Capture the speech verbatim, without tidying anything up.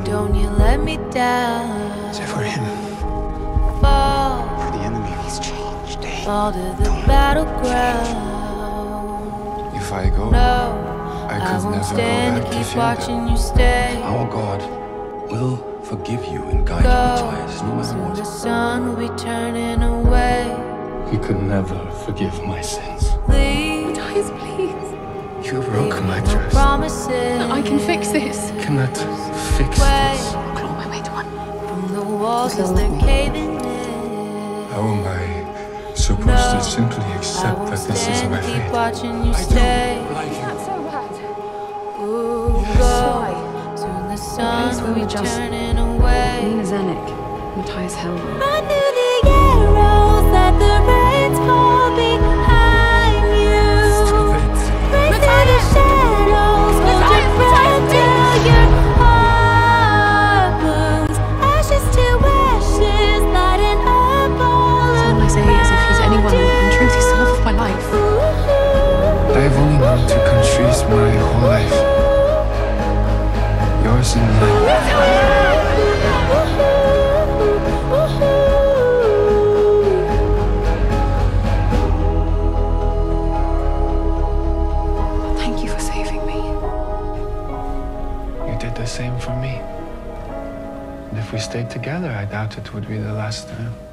Don't you let me down. Is it for him? Fall, For the enemy? He's changed, eh? fall to the battleground. If I go, No, I I could won't never go stand back to to keep Fjord. watching you stay. Our God will forgive you and guide you, Go, Matthias, no matter soon the what. sun will be turning away. He could never forgive my sins. Leave, Matthias, please. You broke my no trust. promises. I can fix this. Cannot fix Way this. I'll claw my way to one. from the walls Still as love they're me. caving in. How am I supposed No, to simply I accept won't that this is stand my to keep fate? watching you stay. That's so bad. Ooh, go. Soon the sun will be turning away. Nina Zenik, Matthias Helmer. Run through the arrows, let the rains fall behind you. Break through the shadows, hold your breath till your heart burns. Ashes to ashes, lighting up all All I say is if he's anyone, in truth, he's the love of my life. I've only known two countries my whole life. Yours and mine. Thank you for saving me. You did the same for me. And if we stayed together, I doubt it would be the last time.